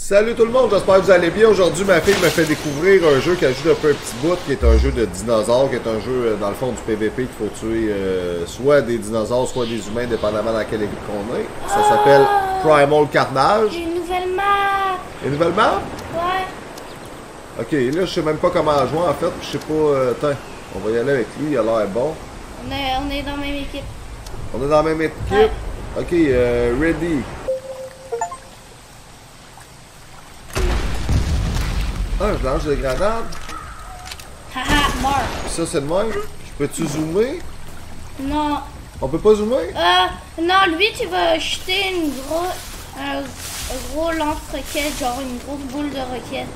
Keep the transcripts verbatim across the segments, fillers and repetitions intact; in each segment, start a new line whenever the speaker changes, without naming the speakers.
Salut tout le monde, j'espère que vous allez bien. Aujourd'hui, ma fille me fait découvrir un jeu qui a juste un peu un petit bout, qui est un jeu de dinosaures, qui est un jeu, dans le fond, du P V P, qu'il faut tuer euh, soit des dinosaures, soit des humains, dépendamment dans quelle équipe qu'on est. Ça
oh,
s'appelle Primal Carnage.
J'ai une nouvelle map.
Une nouvelle map?
Ouais.
Ok, là, je sais même pas comment jouer, en fait, je sais pas... Euh, attends, on va y aller avec lui, il a l'air bon.
On est, on est dans la même équipe.
On est dans la même équipe?
Ouais.
Ok, euh, ready. Ah, je lance des grenades.
Haha, mort.
Ça, c'est le même. Je peux-tu zoomer?
Non.
On peut pas zoomer?
Euh, non, lui, tu vas jeter une gros, un, un gros lance-roquette, genre une grosse boule de roquette.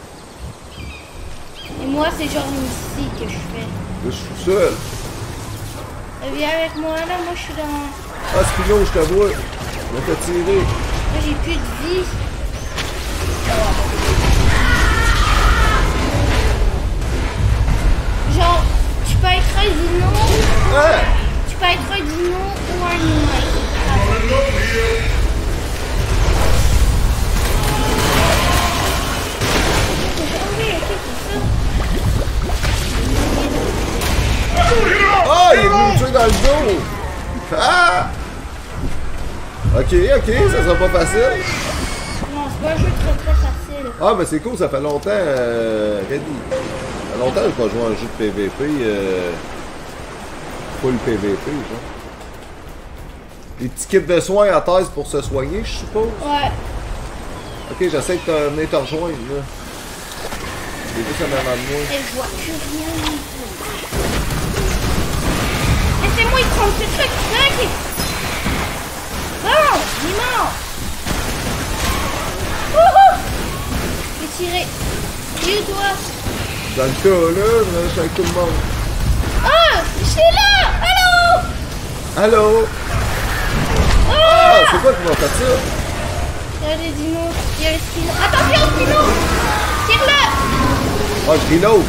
Et moi, c'est genre une scie que je fais.
Là, je suis seul.
Euh, viens avec moi, là, moi, je suis dans...
Ah, Spino, je te vois. Je vais te tirer.
Moi, j'ai plus de vie. Genre, tu peux être un dino,
Ah!
tu peux être un dino ou un humain.
Ah, il est venu me tuer dans le dos! Ah! Ok, ok, ça sera pas facile.
Non, c'est pas un jeu très très facile.
Ah, mais c'est cool, ça fait longtemps, euh, Ready. Ça fait longtemps que j'ai pas joué à un jeu de P V P, euh... full P V P, genre. Les petits kits de soins à thèse pour se soigner, je suppose?
Ouais.
Ok, j'essaie de te venir te rejoindre, là. J'ai juste en avant de moi.
Et je vois plus rien. Laissez-moi y prendre ce truc. Ok. Bon, il est mort. Wouhou! J'ai tiré. Il est où, toi?
Dans le cas, là, je reste avec tout le monde.
Ah! Je suis là! Allô?
Allô?
Ah!
Ah, c'est quoi qui m'a fait ça?
Il y a des dinos. Il y a les spinos. Attention, spino! Tire-le!
Ah, je reload.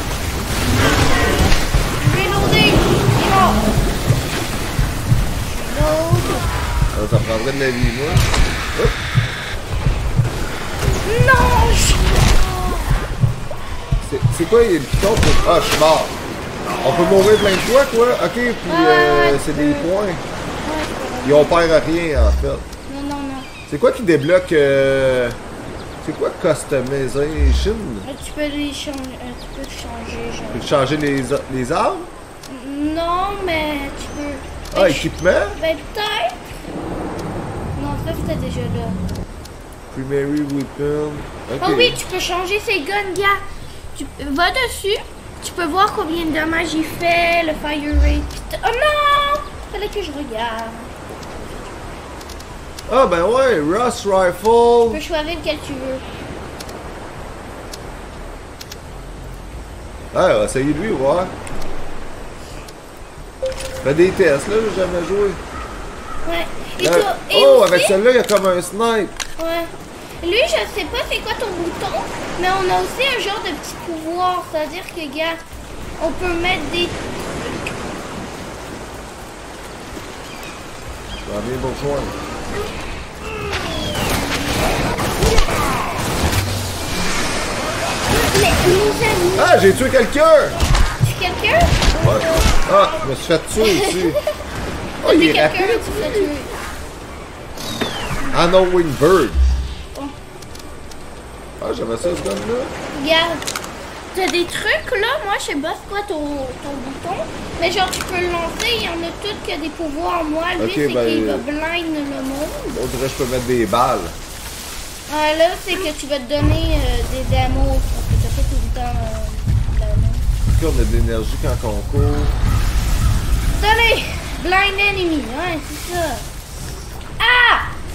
Je vais loader. Il est mort. Je load.
Ah, ça prendrait de la vie, moi. Hop.
Non! Je...
C'est quoi le piton pour... Ah, je suis mort. On peut mourir plein de fois, quoi. Ok, puis euh, c'est des points.
Ouais,
Et on perd rien, en fait.
non, non, non.
C'est quoi qui débloque... Euh... C'est quoi customization?
Tu peux les changer. Tu peux changer, genre.
Tu peux changer les, les armes?
Non, mais tu peux.
Ah, équipement?
Ben peut-être. Non, ça c'était déjà là.
Primary weapon. Ok.
Oh oui, tu peux changer ses guns, gars. Tu vas dessus. Tu peux voir combien de dommages il fait, le fire rate. Oh non! Fallait que je regarde.
Ah, ben ouais, Rust
Tu
Rifle.
peux choisir lequel tu veux.
Ah, on va essayer lui, voir. Fais des tests, là, j'ai jamais joué.
Ouais. Et
Euh,
toi- et
oh,
aussi-
avec celle-là, il y a comme un snipe.
Ouais. Lui, je sais pas c'est quoi ton bouton, mais on a aussi un genre de petit pouvoir. C'est-à-dire que, gars, on peut mettre des...
J'en viens pour joindre.
Les, les amis.
Ah, j'ai tué quelqu'un!
C'est quelqu'un?
Ouais. Ah, je me suis fait tuer ici. Oh, il
C'est
est
quelqu'un,
rapide.
tu fais tuer.
Halloween Bird.
Oh.
Ah, j'aimais ça, ce gun-là.
Regarde, t'as des trucs là, moi je sais pas c'est quoi ton, ton bouton, mais genre tu peux le lancer, il y en a toutes qui a des pouvoirs. Moi, lui,
Ok,
c'est
ben,
qu'il va
euh,
blind le monde.
On dirait que je peux mettre des balles.
Ah, là, c'est que tu vas te donner euh, des demos, parce que t'as pas tout le temps euh, d'ammo.
Ok, on a de l'énergie quand on court.
Donnez! Blind enemy, ouais, c'est ça. Ah!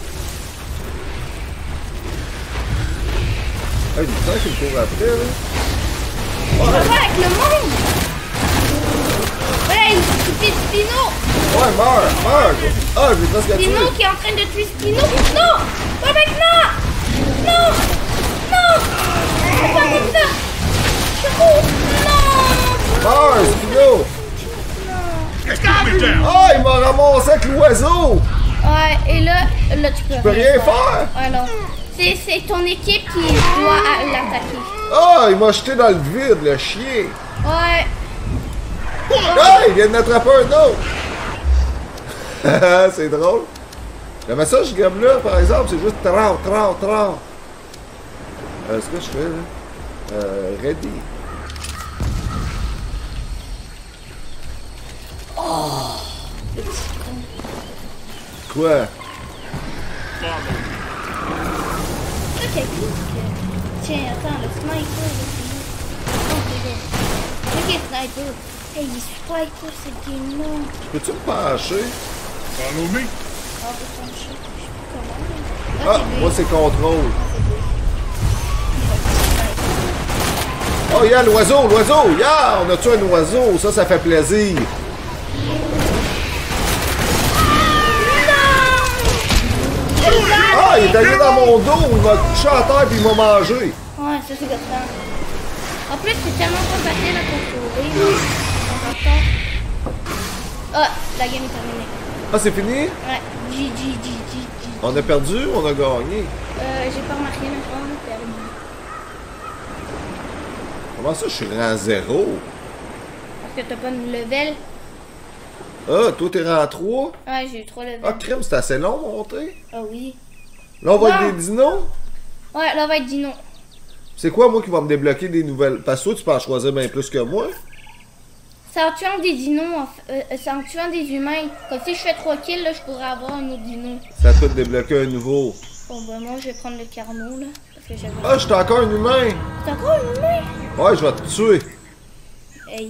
Ah, il y a du temps qui me court après, là.
On va voir avec le monde! Ouais, il suffit de Spino!
Ouais, meurs, meurs! Ah, j'ai presque tué.
Spino qui est en train de tuer Spino! Non! Pas maintenant! Non! Non! C'est pas comme ça! Je cours! Non!
Meurs, Spino! Ah, il m'a ramassé avec l'oiseau!
Ouais, et là, là tu peux,
Je peux rien faire!
Ouais, non. C'est C'est c'est ton équipe qui doit à- l'attaquer.
Ah, il m'a jeté dans le vide, le chien.
Ouais.
Ah, il vient de m'attraper un autre. C'est drôle. Le message du gomme-là, par exemple, c'est juste trau, trau, trau. Euh, ce que je fais, là? Euh, ready.
Oh, le petit con.
Quoi?
Ok, tiens, attends, le sniper, là, c'est où? Oh, c'est là. Ok, sniper. Hey, il est super cool, cette game-là.
Peux-tu me pencher?
Follow me.
Ah, peut pencher, je sais plus comment.
Ah, moi c'est contrôle. Oh, y'a l'oiseau, l'oiseau! Yeah! On a tué un oiseau, ça, ça fait plaisir. Ah, il est allé dans mon dos, il m'a couché à terre puis il m'a mangé.
Ouais, ça c'est gossant. En plus, c'est tellement pas facile à contrôler. Là. Ah, la game est terminée.
Ah, c'est fini?
Ouais, G G G G G.
On a perdu ou on a gagné?
Euh, j'ai pas remarqué, mais je pense qu'on a perdu.
Comment ça, je suis rang zéro?
Parce que t'as pas de level.
Ah, toi, t'es rang trois?
Ouais, j'ai eu trois levels.
Ah, crème, c'est assez long, monter.
Ah oui.
Là, on va
Non.
être des dinos?
Ouais, là, on va être Dino.
C'est quoi, moi, qui va me débloquer des nouvelles? Parce que toi, tu peux en choisir bien plus que moi.
C'est en tuant des dinos, en fait. Euh, c'est en tuant des humains. Comme si je fais trois kills, là, je pourrais avoir un autre dino.
Ça peut te débloquer un nouveau.
Bon, ben, moi, je vais prendre le carnot, là. Parce que j'avais.
Ah, je suis encore un humain.
C'est encore un humain?
Ouais, je vais te tuer.
Hey.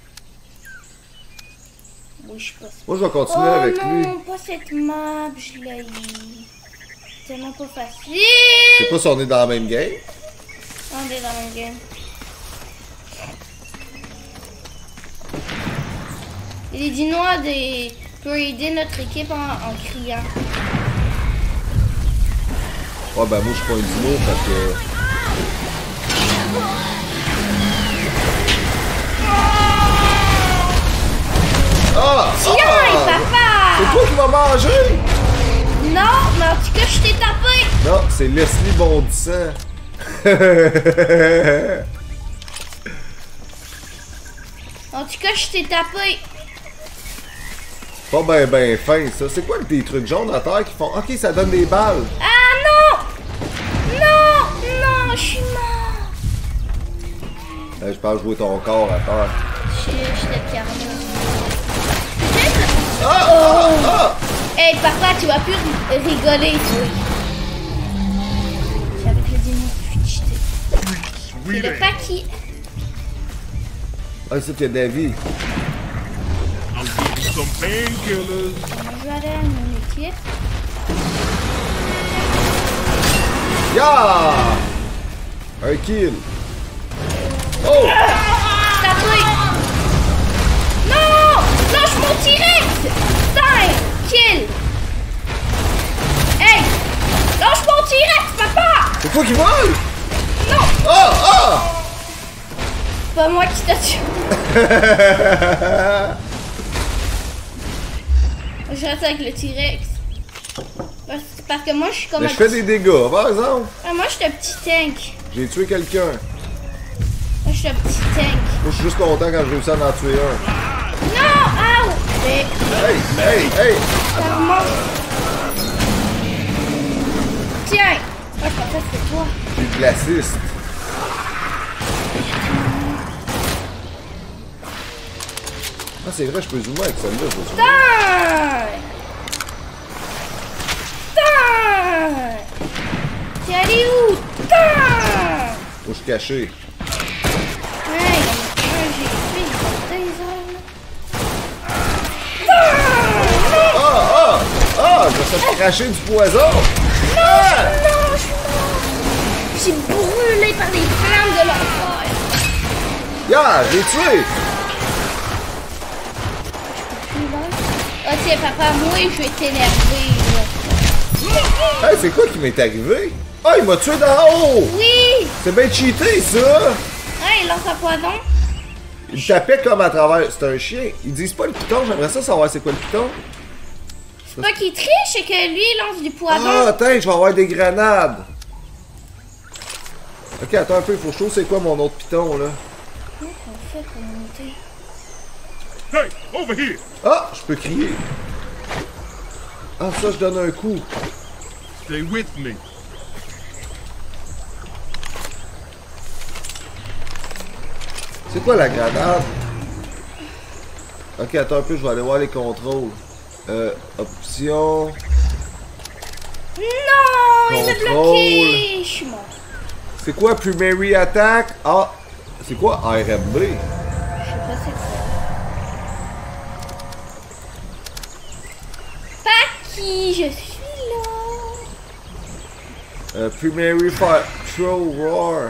Oui, je suis pas.
Moi, je vais continuer
Oh
avec
non,
lui.
pas cette map, je l'ai eu. C'est tellement pas facile.
Je sais pas si on est dans la même game.
On est dans le même game. Et les dinois des... peuvent aider notre équipe en, en criant.
Ouais, ben moi, je suis pas un dino, fait que... Ah!
Tiens,
Ah!
papa!
C'est toi qui m'as mangé?
Non, mais en tout cas, je t'ai tapé!
Non, c'est Leslie Bondissant.
En tout cas, je t'ai tapé!
Pas ben ben fin, ça. C'est quoi des trucs jaunes à terre qui font... Ok, ça donne des balles.
Ah non! Non! Non, je suis mort!
Euh, je pense jouer ton corps à terre.
Je je t'ai carné.
Ah! Ah! Ah!
Hey papa, tu vas plus ri- rigoler, toi. Avec le dino, je suis cheaté. C'est
Sweet
le
ass.
paquet.
Ah, c'est qu'il y a Davy.
I'll give you some painkillers.
On va jouer avec mon équipe.
Yeah! Un kill. Oh!
Tapé! Non! Lâche mon T-Rex! cinq! Kill! Hey! Lâche mon T-Rex, papa!
C'est toi qui vole?
Non!
Ah! Ah!
C'est pas moi qui t'a tué. Je reste avec le T-Rex. Parce, parce que moi, je suis comme
Mais
un
je fais
petit...
des dégâts, par exemple.
Ah, moi, je suis un petit tank.
J'ai tué quelqu'un.
Moi, je suis un petit tank.
Moi, je suis juste content quand je réussis à en tuer un.
Non! Ow! Mais
Hey! Hey! Hey!
ça me mange. Tiens! Moi, je pensais que c'était toi.
Je suis glaciste. Ah, c'est vrai, je peux zoomer avec celle-là. Je vais zoomer.
Tank! Tank! T'es allé où? Tank!
Faut que je suis caché.
Ouais, j'ai fait des heures, là.
Ah! Ah! Ah! Je vais se cracher du poison! Ah!
Non, je suis mort! Je suis brûlé par les flammes de l'enfer!
Yeah! J'ai tué!
Ah tiens papa, moi je vais t'énerver là.
Hey, c'est quoi qui m'est arrivé? Ah, il m'a tué d'en haut!
Oui!
C'est bien cheaté, ça!
Ouais, lance un poison.
Il me tapait comme à travers. C'est un chien. Ils disent pas le piton, j'aimerais ça savoir c'est quoi le piton.
C'est pas qu'il triche, c'est que lui il lance du poison.
Ah, attends, je vais avoir des grenades. Ok, attends un peu, il faut que je trouve c'est quoi mon autre piton là.
Comment on fait pour monter?
Hey, over here!
Ah, je peux crier. Ah, ça, je donne un coup.
Stay with me.
C'est quoi la grenade? Ok, attends un peu, je vais aller voir les contrôles. Euh, option.
Non, il est
Contrôle.
bloqué. Je suis mort.
C'est quoi Primary Attack? Ah, c'est quoi R M B?
Je sais pas c'est quoi. Pas qui je suis là.
Euh, Primary Fire Throw Roar.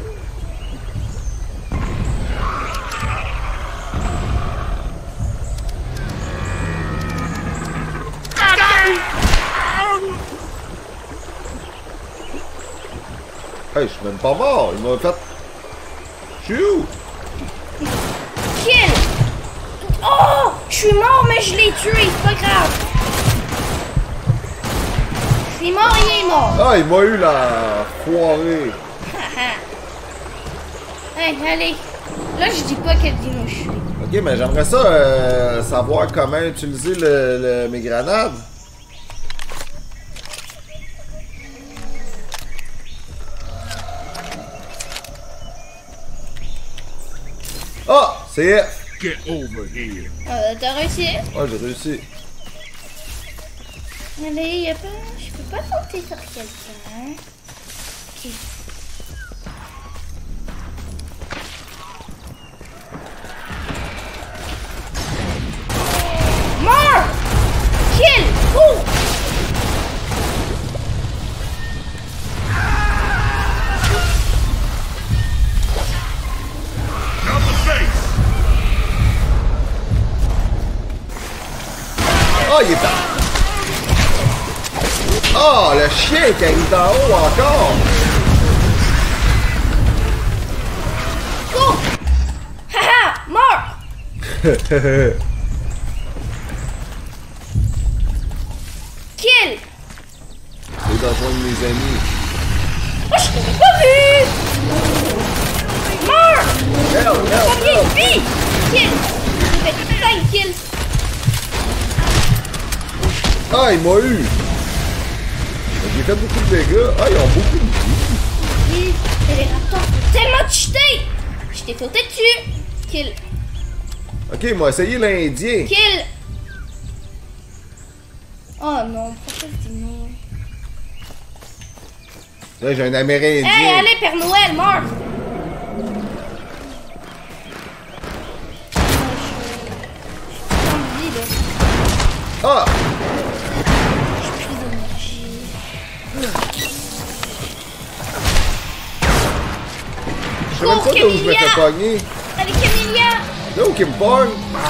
Hey, je suis même pas mort, il m'a fait... Chou!
Kill. Oh, je suis mort mais je l'ai tué, c'est pas grave. Je suis mort et il est mort.
Ah, il m'a eu la foirée.
Hey, allez. Là, je dis pas quel dino je suis.
Ok, mais j'aimerais ça euh, savoir comment utiliser le, le- mes grenades. Ah, c'est F.
Get over here.
Euh, t'as réussi?
Ah, j'ai réussi.
Allez, y a pas... Je peux pas sauter sur quelqu'un. Ok. Mort! Kill! Oh!
Now the face!
Ah, il est là. Ah, le chien qui arrive d'en haut encore.
Oh! Haha! Mort! Kill!
C'est dans un de mes amis.
Oh, je t'avais pas vu! Mort!
Merde, merde,
Combien
merde.
de vies? Kill! J'ai fait cinq kills.
Ah, il m'a eu. J'ai fait beaucoup de dégâts. Ah, ils ont beaucoup de vie.
Oui, et les raptors sont tellement cheatés! Je t'ai sauté dessus! Kill!
Ok, il m'a essayé l'Indien.
Kill! Oh non, pourquoi je dis non?
Là, j'ai un Amérindien.
Hey, allez, Père Noël, mort!
Ah!
J'ai plus d'énergie.
Je sais même pas d'où je me fais pogner.
Avec Emilia!
Là où qu'il me pogne?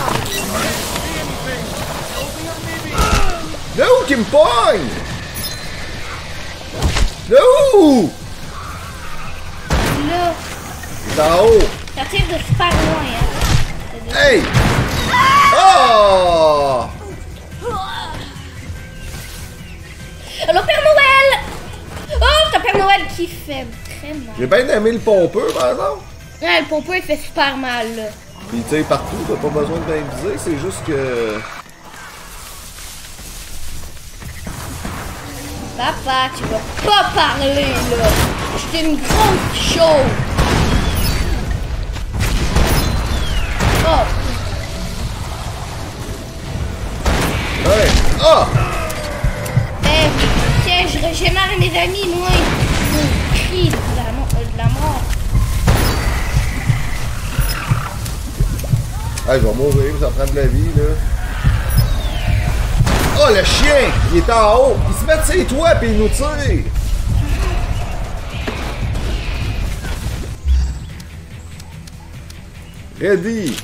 Là où qu'il me pogne? Là où?
Là,
D'en haut.
ça tire de super loin, hein.
Hey! Oh!
Allô, Père Noël! Oh, t'as Père Noël qui fait très mal.
J'ai bien aimé le pompeux, par exemple.
Ouais, le pompeux, il fait super mal, là.
Puis il tire partout, t'as pas besoin de bien viser, c'est juste que...
Papa, tu vas pas parler, là. J'étais une grosse chose. Oh,
Ouais! Ah!
hey, tiens, je régénère mes amis, moi. Je crie de la, mo- euh, de la mort.
Ah, je vais mourir, ça prend de la vie, là. Oh, le chien! Il est en haut! Il se met de ses toits pis il nous tire! Ready!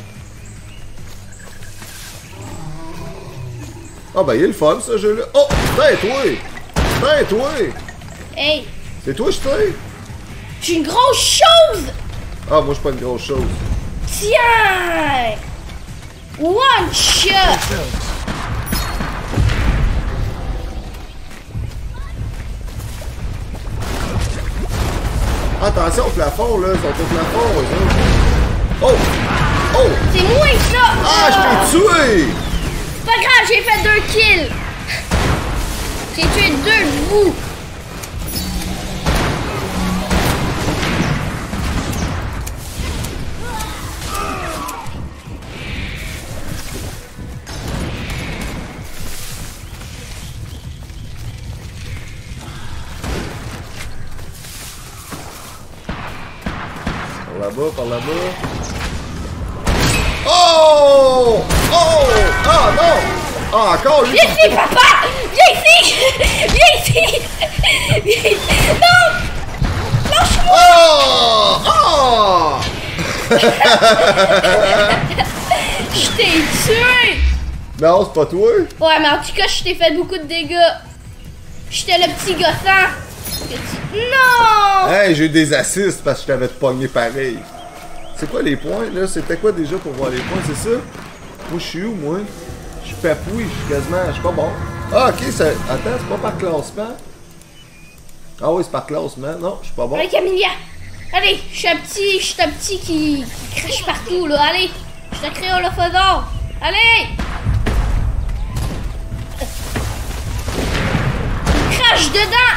Ah, ben, il est le fun, ce jeu-là. Oh! Putain, toi! Putain, toi!
Hey,
C'est toi, je tire?
je suis une grosse chose.
Ah, moi, je suis pas une grosse chose.
Tiens! One shot!
Attention au plafond, là. Ils sont au plafond, eux autres. Oh! Oh!
C'est moi, ça!
Ah, je t'ai tué!
C'est pas grave, j'ai fait deux kills! J'ai tué deux de vous!
Par là-bas, par là-bas. Oh! Oh! Ah, non! Ah, encore lui!
Viens ici, papa! Viens ici! Viens ici! Viens ici! Non! Lâche-moi!
Oh! Oh!
Je t'ai tué!
Non, c'est pas toi.
Ouais, mais en tout cas, je t'ai fait beaucoup de dégâts. J'étais le petit gossant. Non!
Hey, j'ai eu des assists parce que je t'avais pogné pareil. C'est quoi les points, là? C'était quoi déjà pour voir les points, c'est ça? Moi, je suis où, moi? Je suis papouille, je suis quasiment... Je suis pas bon. Ah, ok, ça... Attends, c'est pas par classement? Ah oui, c'est par classement. Non, je suis pas bon.
Allez, Camilla! Allez, je suis un petit... Je suis un petit qui... qui crache partout, là. Allez! Je te crée au faisant! Allez! Crache dedans!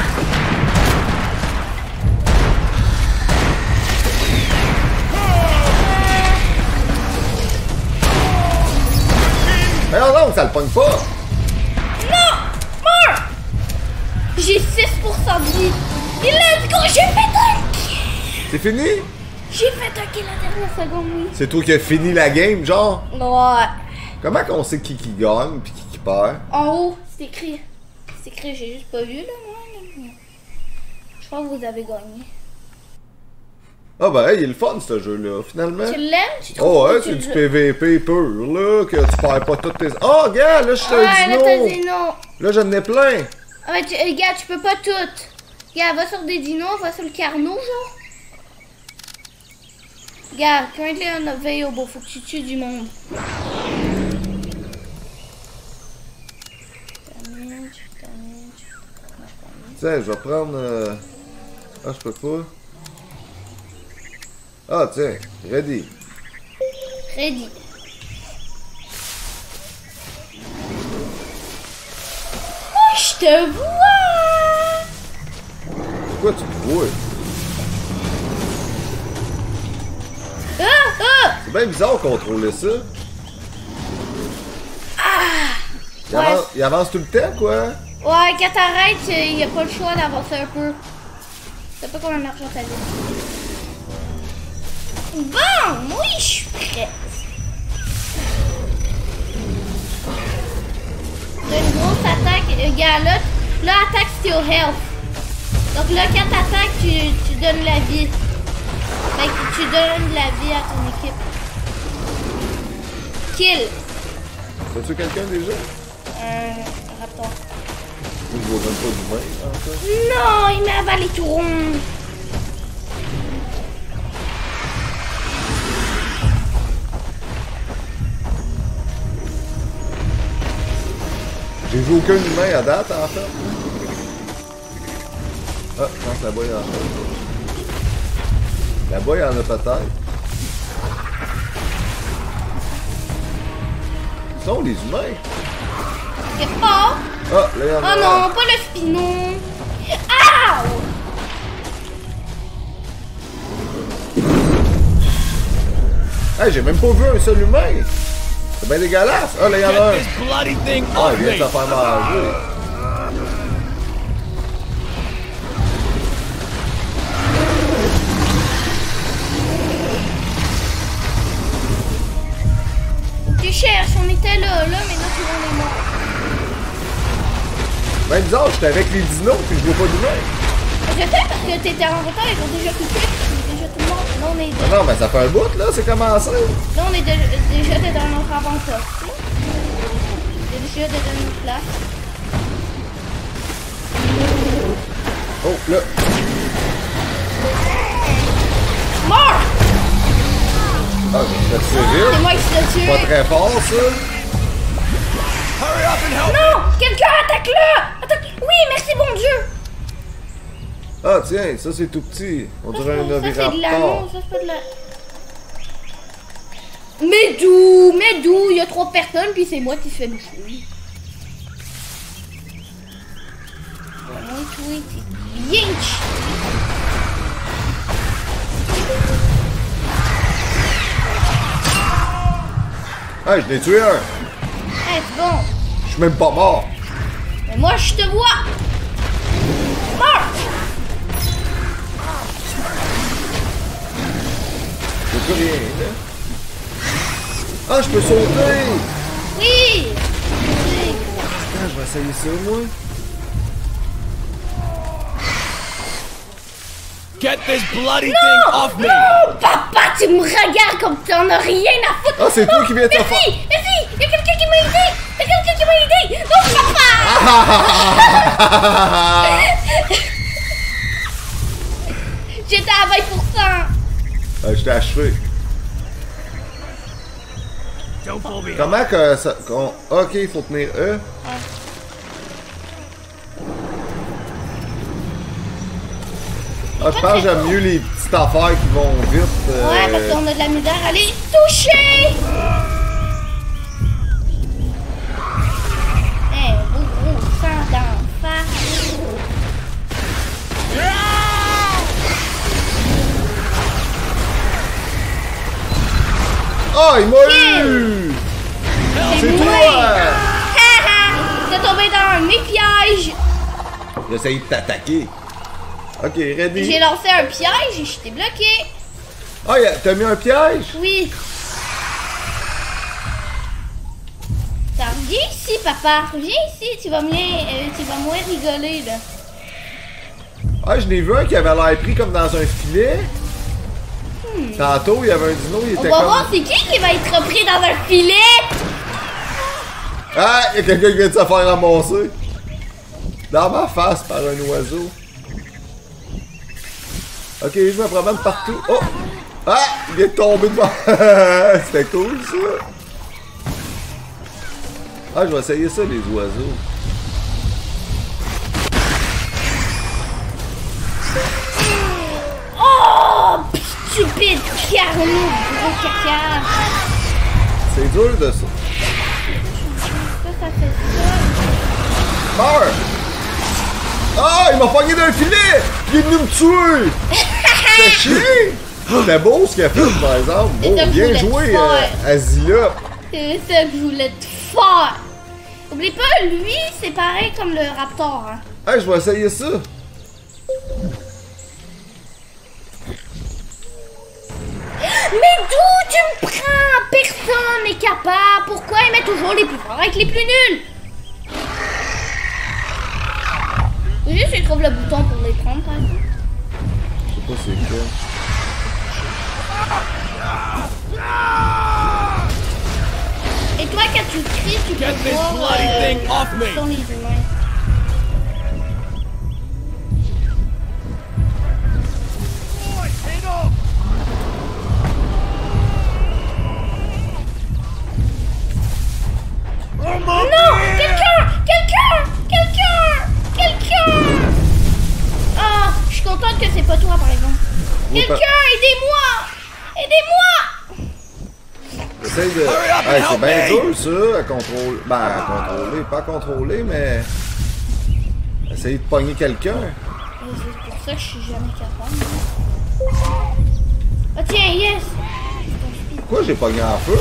Mais non, non, ça le pogne pas!
Non! Meurs! J'ai six pour cent de vie. Et let's go! J'ai fait un kill!
C'est fini?
J'ai fait un kill la dernière seconde, oui.
C'est toi qui as fini la game, genre?
Ouais.
Comment qu'on sait qui qui gagne pis qui qui perd?
En haut, c'est écrit. C'est écrit, j'ai juste pas vu, là, moi. Je crois que vous avez gagné.
Ah ben, hey, il est le fun, ce jeu-là, finalement.
Tu l'aimes? Tu trouves
Oh ouais,
que tu
c'est du
le-
P V P pur, là, que tu perds pas toutes tes... Oh, regarde, là, je suis
Ouais,
un
là, t'as
dino!
dit non.
Là, j'en ai plein!
Ah, mais tu, regarde, tu peux pas toutes. Regarde, va sur des dinos, va sur le carnot, genre. Regarde, currently unavailable, faut que tu tues du monde. Damage, damage.
Tiens, je vais prendre... euh, Ah, je peux pas. Ah, tiens, ready.
Ready. Oh, je te vois!
Pourquoi tu me vois?
Ah, ah!
C'est bien bizarre de contrôler ça. Il,
Ouais.
avance, il avance tout le temps, quoi.
Ouais, quand t'arrêtes, il n'y a pas le choix d'avancer un peu. Je sais pas combien d'argent t'as dit. Bon, oui, je suis prête. T'as une grosse attaque. Regarde, là, là, attaque still health. Donc là, quand t'attaques, tu, tu donnes la vie. Fait que tu donnes la vie à ton équipe. Kill.
T'as-tu quelqu'un déjà?
Euh, raptor.
Je vois même pas du vin, en fait.
Non, il m'a avalé tout rond.
J'ai vu aucun humain à date, en fait. Ah, je pense que là-bas, il y en a. Là-bas, il y en a peut-être. Ils sont les humains.
Quelque part.
Ah, là, il y en a.
Oh non, pas le spinon. Ow!
Hey, j'ai même pas vu un seul humain. C'est bien dégueulasse. Ah, là, il y en a un.
Get this bloody thing
Ah,
off
il vient de
me!
se faire manger.
Tu cherches, on était là, là, mais là, tout le monde est mort.
Ben bizarre, j'étais avec les dinos puis je vois pas d'humain.
Je sais parce que t'étais en retard, ils ont déjà coupé, on est déjà tout le monde. Là, on est,
Ah non, mais ça fait un bout, là, c'est commencé.
là, on est de- déjà dans notre avantage. Déjà dans notre place.
Oh, là.
Mort!
Ah, je suis
C'est
vite.
moi qui l'ai tué.
Pas très fort, ça.
Hurry up and help!
Non! Quelqu'un attaque là! Attaque! Oui, merci, bon Dieu!
Ah tiens, ça c'est tout petit. On dirait un
Ça, c'est de l'amour,
oviraptor.
ça, c'est pas de la... Mais d'où? Mais d'où? Il y a trois personnes, puis c'est moi qui fais le fou. Oui, oui, c'est bien chiant.
Ah, je l'ai tué un.
Hey, c'est bon.
Je suis même pas mort.
Mais moi, je te vois. Mort.
J'ai plus rien, là. Ah, je peux sauter!
Oui.
Ah, je vais essayer ça, moi.
Get this bloody thing off me!
Oh, papa, tu me regardes comme tu en as rien à foutre.
Ah, c'est toi qui viens de te
Merci,
faire...
merci. Il y a quelqu'un qui m'a aidé. Il y a quelqu'un qui m'a aidé. Oh, papa. J'étais à vingt pour cent.
Ah, je t'ai achevé.
Don't pull me.
Comment que ça... qu'on- Ok, il faut tenir E. Ah, je pense que j'aime mieux les petites affaires qui vont vite. euh,
Ouais, parce qu'on a de la misère à les toucher. Eh, gros, gros sang d'en face.
Ah, il m'a eu! C'est
moi.
toi!
Haha, t'es tombé dans mes pièges.
J'ai essayé de t'attaquer. Ok, ready?
J'ai lancé un piège et j'étais bloqué.
Ah, y a- t'as mis un piège?
Oui. Ça, viens ici, papa. Viens ici, tu vas moins, euh, tu vas moins rigoler, là.
Ah, je l'ai vu un qui avait l'air pris comme dans un filet. Tantôt, il y avait un dino, il
On
était
va
comme...
voir c'est qui qui va être pris dans un filet.
Ah, il y a quelqu'un qui vient de se faire ramasser. Dans ma face par un oiseau. Ok, je me promène partout. Oh! Ah! Il est tombé devant. C'était cool, ça. Ah, je vais essayer ça, les oiseaux.
Oh, stupide carnot, gros caca.
C'est dur de ça.
Ça, ça fait ça.
Meurs! Ah! Il m'a pogné d'un filet! Il est venu me tuer! C'est chier! C'était beau ce qu'il a fait, par exemple.
C'est
Beau,
ça que je
bien
voulais
joué,
te
euh,
faire.
Azila.
C'est ça que je voulais te faire. Oublie pas, lui, c'est pareil comme le raptor, hein.
Hey, je vais essayer ça.
Mais d'où tu me prends? Personne n'est capable. Pourquoi il met toujours les plus forts avec les plus nuls? Juste, il trouve le bouton pour les prendre, par exemple.
Je sais pas c'est quoi.
Et toi, quand tu cries, tu peux
Get this
voir
bloody
euh,
thing off me.
où sont les humains. Non! Quelqu'un! Quelqu'un! Quelqu'un! Quelqu'un! Ah, je suis contente que c'est pas toi, par exemple.
Oui,
Quelqu'un,
pas-
aidez-moi! Aidez-moi!
J'essaie de...
Hurry up and
Hey, c'est
help
bien
me.
dur, ça, à contrôler. Ben, à contrôler. Pas à contrôler, mais... Essayer de pogner quelqu'un.
Et c'est pour ça que je suis jamais capable. Ah tiens, yes!
Pourquoi j'ai pogné en feu?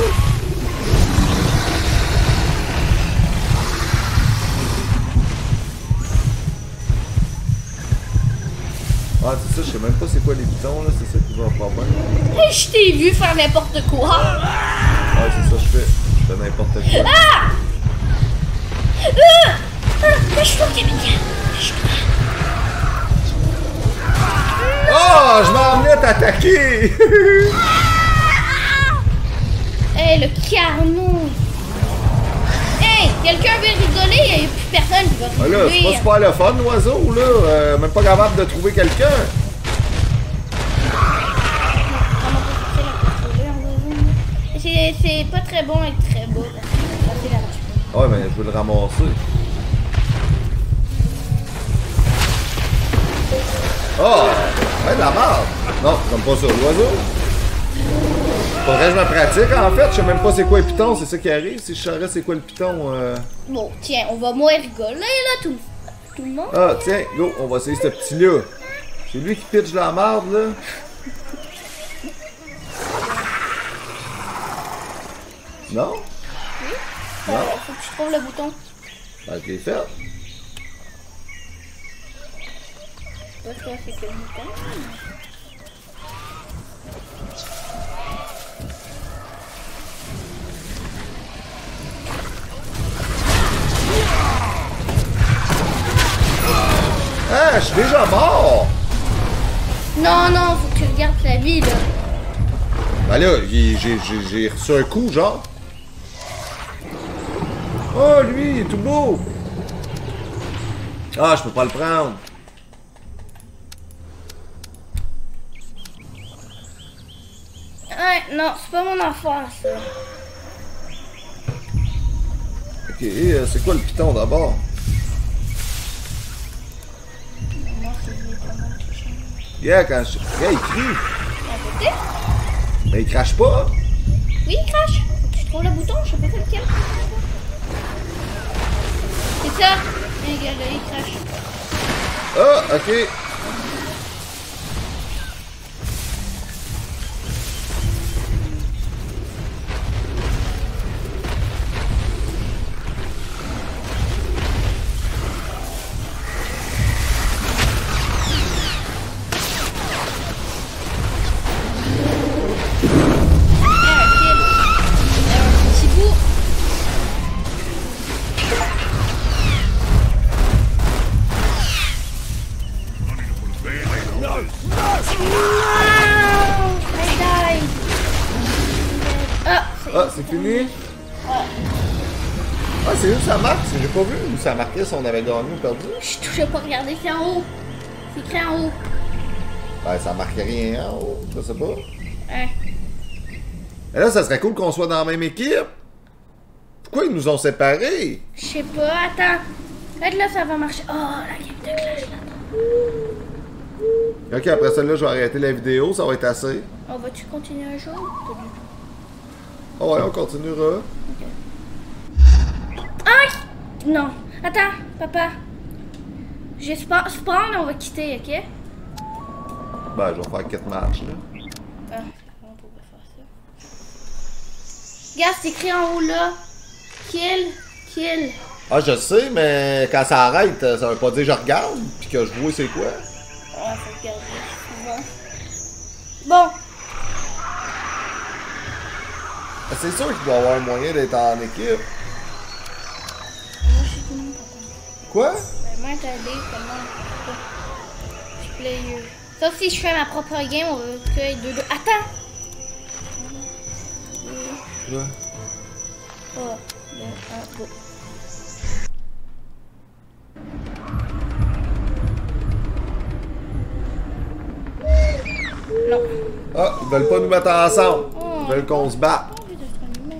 Ah, c'est ça, je sais même pas c'est quoi les pitons, là. C'est ça qui va pas bien.
Je t'ai vu faire n'importe quoi!
Ah, c'est ça, je fais. Je fais n'importe quoi.
Ah! Ah! Ah! Lâche-toi, Camilla! Lâche-toi!
Oh, je m'en venais t'attaquer!
Hey, le carnot! Hey, quelqu'un veut rigoler? Il n'y a plus personne qui va
Ah là, c'est
rigoler.
pas super le fun, l'oiseau, là. Euh, même pas capable de trouver quelqu'un.
Comment on peut sortir la contrôleur, là? C'est c'est pas très bon être très beau. là. C'est facile à lâcher.
Ouais, mais je veux le ramasser. Oh! Ouais, de la merde! Non, j'aime pas ça. L'oiseau? Faudrait que je me pratique, en fait. Je sais même pas c'est quoi le piton, c'est ça qui arrive. Si je saurais c'est quoi le piton... Euh...
Bon, tiens, on va moins rigoler, là, tout, tout le monde.
Ah, tiens, go, on va essayer ce petit-là. C'est lui qui pitche de la merde, là. Non?
Oui?
Non.
Euh, faut que je trouve le bouton.
Ben, je l'ai fait.
Parce que c'est que le bouton.
Ah, je suis déjà mort!
Non, non, faut que tu regardes ta vie, là.
Ben là, j'ai j'ai- j'ai reçu un coup, genre. Oh, lui, il est tout beau! Ah, je peux pas le prendre.
Ouais, non, c'est pas mon affaire, ça.
Ok, euh, c'est quoi le piton d'abord?
Moi, c'est lui, comment tu changes.
Yeah, quand je... Yeah, il crie!
À côté?
Mais il crache pas!
Oui, il crache. Faut que tu trouves le bouton, je sais pas c'est lequel. C'est ça. Regarde, là, il crache.
Ah, ok! Ah, c'est fini? Ah, c'est où ça marque? J'ai pas vu où ça marquait si on avait gagné ou perdu.
Je touchais pas, regardez, c'est en haut. C'est écrit en haut.
Ben, ça marquait rien en haut, je sais pas.
Hein.
Et là, ça serait cool qu'on soit dans la même équipe. Pourquoi ils nous ont séparés?
Je sais pas, attends. Peut-être là, ça va marcher. Oh, la game de Clash là.
Ok, après celle-là, je vais arrêter la vidéo, ça va être assez.
Oh, vas-tu continuer un jour? Pas du tout.
Ah ouais, on continuera.
Ah! Non. Attends, papa. J'ai spawn, spawn, on va quitter, ok?
Ben, je vais faire quatre matchs, là.
Ah, on pourrait faire ça. Regarde, c'est écrit en haut là. Kill, kill.
Ah, je sais, mais quand ça arrête, ça veut pas dire que je regarde, puis que je vois c'est quoi.
Ah, faut regarder souvent. Bon.
Ah, c'est sûr qu'il doit y avoir un moyen d'être en équipe.
Moi, je suis tout le monde, papa.
Quoi?
Ben, moi, t'aider, comment? Je suis player. Sauf si je fais ma propre game, on veut que être deux deux. Attends!
Là.
Oh, deux, un, go. Non.
Ah, ils veulent pas nous mettre ensemble.
Oh.
Ils veulent qu'on se batte.
Pas envie de se rallumer.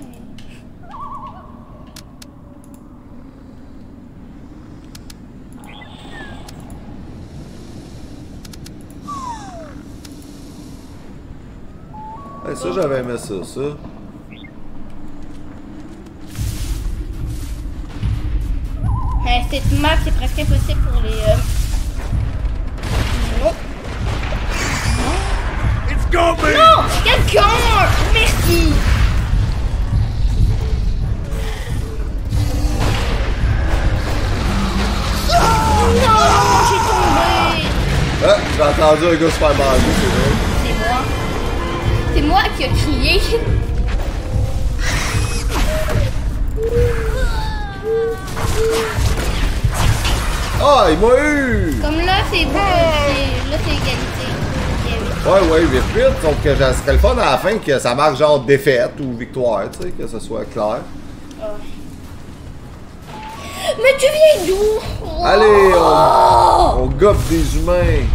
Hey, ça, j'avais aimé ça, ça.
Mais cette map, c'est presque impossible pour les... Euh... Non.
It's got me!
Non! Quelqu'un! Merci! Oh non! J'ai tombé!
Ah, j'ai entendu un gars se faire manger, c'est vrai.
C'est moi. C'est moi qui a crié.
Ah, il m'a eu!
Comme là, c'est bon. c'est- Là, c'est égalité. Ok,
Ouais, ouais, huit huit, sauf que ça serait le fun à la fin que ça marque genre défaite ou victoire, tu sais, que ce soit clair.
oui. Mais tu viens d'où?
Allez, on,
Oh!
on gobe des humains.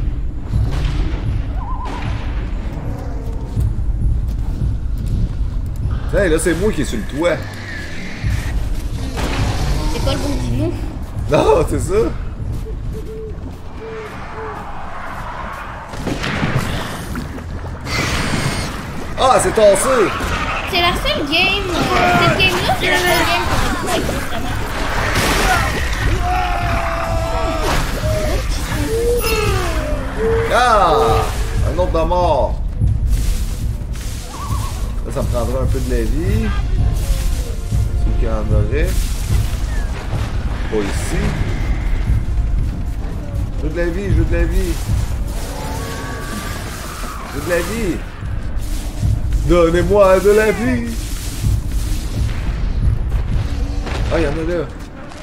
Tiens, là, c'est moi qui est sur le toit.
C'est pas le bon dinou.
Non, c'est ça. Ah, c'est tassé!
C'est la seule game. Euh, cette game-là, c'est la seule game qu'on a joué justement.
Ah! Un autre de mort. Là, ça me prendra un peu de la vie. Celui qui en aurait. Pas ici. Je veux de la vie, je veux de la vie. Je veux de la vie. Donnez-moi de la vie. Ah, il y en a là.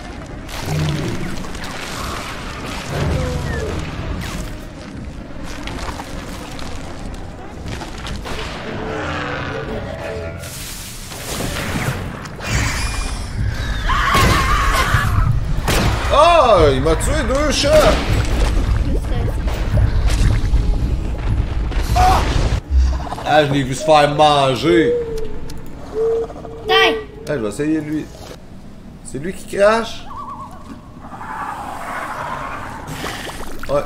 Ah, il m'a tué deux chats. Ah, je l'ai vu se faire manger.
Dang!
Ah, je vais essayer lui. C'est lui qui crache? Ouais.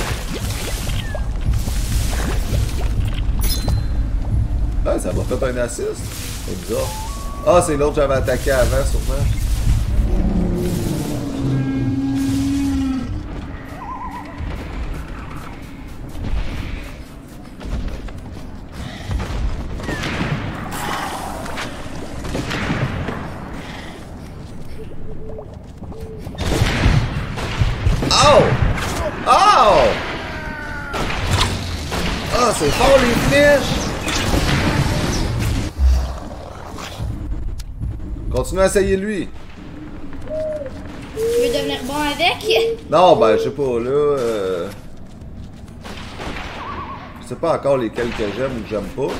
Ah, ça m'a fait un assist. C'est bizarre. Ah, c'est l'autre que j'avais attaqué avant, sûrement. Ah, c'est fort les flèches! Continue à essayer lui.
Tu veux devenir bon avec?
Non, ben je sais pas, là... Euh... Je sais pas encore lesquels que j'aime ou que j'aime pas.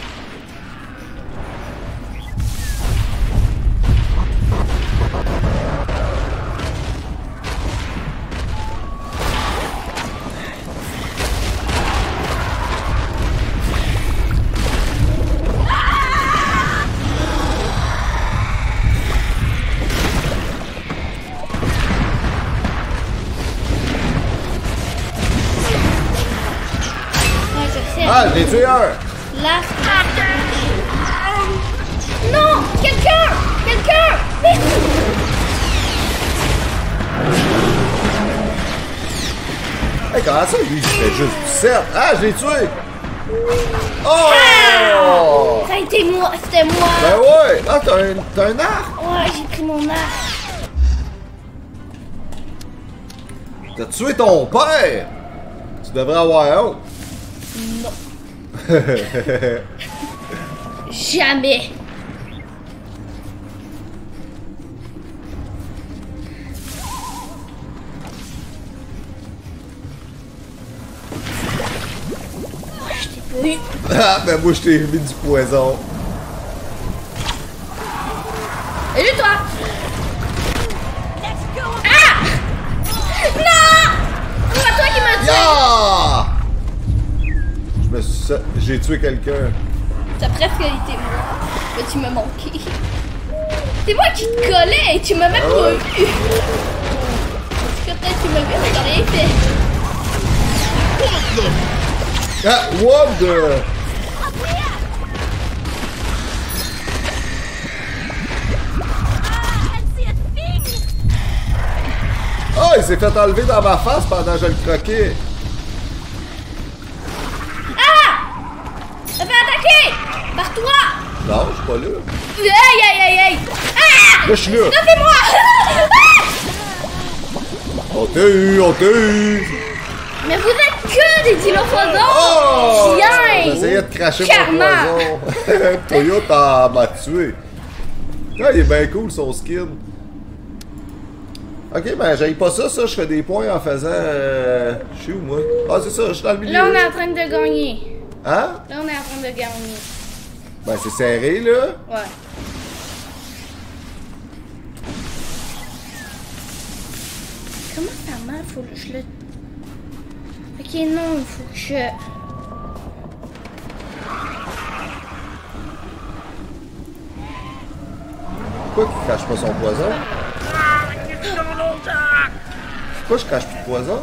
Ah, j'ai tué un!
Là, non! Quelqu'un! Quelqu'un! Mais...
Hey, comment ça, lui, il fait juste du sept? Ah, je l'ai tué! Oh!
Ah! Ça a été moi, c'était moi!
Ben ouais! Ah, t'as un, t'as un arc?
Ouais, j'ai pris mon arc.
T'as tué ton père! Tu devrais avoir honte.
Non. Jamais. Je t'ai pas eu.
Ah, ben moi, je t'ai mis du poison.
Et lui, toi? Ah! Non! C'est pas toi qui m'as tué!
Yeah! Je me suis... J'ai tué quelqu'un.
Ça a presque été moi. Mais tu m'as manqué. C'est moi qui te collais et tu m'as même
Ah
pas
ouais.
vu. Parce que peut-être tu m'as vu, mais t'as rien fait.
Ah, what the... Oh, il s'est fait enlever dans ma face pendant que je le croquais.
Ça fait attaquer! Par toi!
Non, je suis pas là.
Aïe aïe aïe aïe! Ah!
Là, je suis là.
Stoppez-moi!
On t'a eu, on t'a eu.
Mais vous êtes que des dilophosaures!
Oh!
Chien!
J'essayais de cracher
Karma!
mon poison. Toyota m'a tué. Ah, il est bien cool son skin. Ok, ben j'aille pas ça, ça, je fais des points en faisant... Euh... Je suis où, moi? Ah, c'est ça, je suis dans le milieu.
Là, on est en train de gagner.
Hein?
Là, on est en train de gagner.
Ben, c'est serré, là.
Ouais. Comment ça marche? Faut que je le... Ok, non, il faut que je...
Pourquoi qu'il cache pas son poison? Pourquoi je cache plus de poison?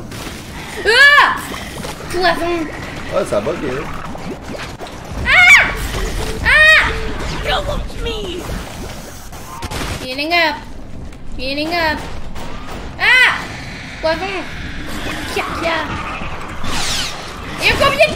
Ah! Poison!
Ah, ça bug, hein?
Ah! Healing up. Healing up. Ah! Poison. Caca. Et combien?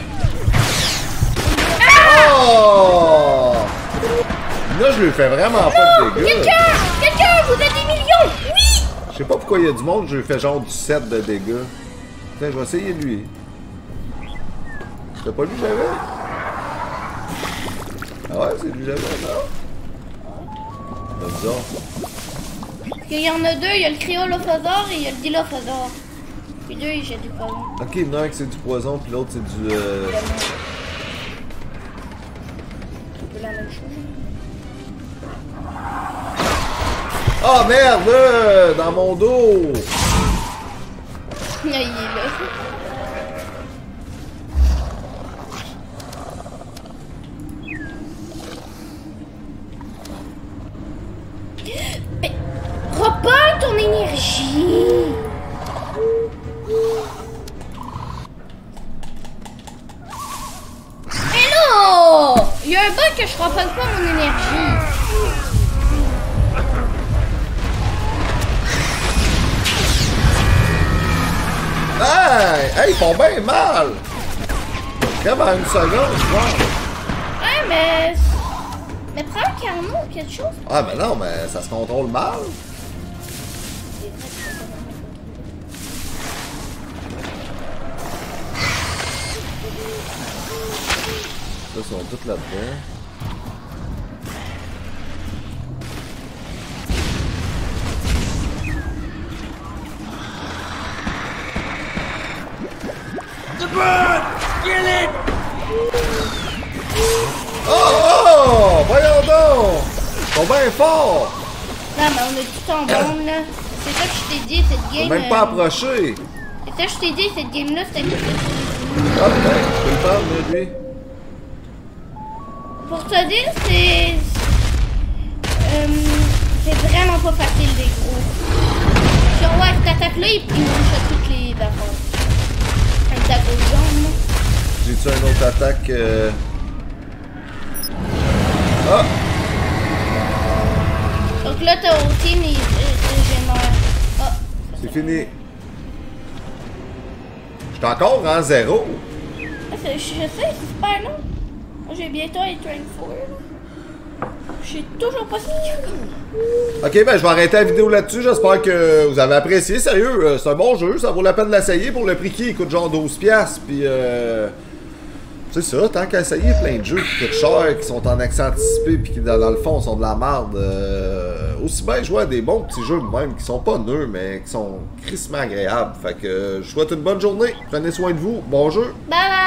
Ah!
Oh! Là, je lui fais vraiment pas de dégâts.
Quelqu'un! Quelqu'un! Vous êtes des millions! Oui!
Je sais pas pourquoi il y a du monde, je lui fais genre du sept de dégâts. Tiens, je vais essayer lui. C'était pas lui que j'avais? Ah ouais, c'est lui que j'avais, non? C'est bizarre.
Il y en a deux, il y a le Cryolophosaure et il y a le Dilophosaure. Puis deux, ils jettent du poison.
Ok, il y en a un qui c'est du poison, puis l'autre c'est du... Euh...
C'est la même chose.
Oh merde, là, dans mon dos!
Ah, il est là. Mais, reprends ton énergie! Hello! Il y a un bug que je reprends pas mon énergie.
Hey! Hey, ils font bien mal! Comme en une seconde, je vois.
Ouais, mais... Mais prends un carnot ou quelque chose.
Ah, mais non, mais ça se contrôle mal. Là, ils sont tous là-dedans.
The bird! Kill it!
Oh, oh! Voyons donc! Ils sont bien forts!
Non, mais on a tout en bombe, là. C'est ça que je t'ai dit, cette
Ils
game...
sont même pas
euh,
approchés!
C'est ça que je t'ai dit, cette game-là, c'était...
Ah, ben, je peux le prendre, là, lui.
Pour te dire, c'est... Euh, c'est vraiment pas facile, les gros. Puis on voit avec cette attaque-là, il il one-shot toutes les barres. Avec ta grosse jambe, là.
J'ai-tu une autre attaque? Euh... Ah!
Donc là, t'as au team, il régénère. Ah,
C'est fini. J'étais encore en zéro.
ah, c'est- je sais, c'est super long. Moi, j'ai bientôt les train four. Je sais toujours pas ce qu'il y a.
Ok, ben je vais arrêter la vidéo là-dessus. J'espère que vous avez apprécié. Sérieux, euh, c'est un bon jeu. Ça vaut la peine de l'essayer pour le prix qui il coûte genre douze piastres. Puis, euh, c'est ça, tant qu'à essayer plein de jeux qui coûtent cher, qui sont en accès anticipé, puis qui dans, dans le fond sont de la merde. Euh, aussi bien jouer à des bons petits jeux même qui sont pas neufs, mais qui sont crissement agréables. Fait que euh, je vous souhaite une bonne journée. Prenez soin de vous. Bon jeu.
Bye bye!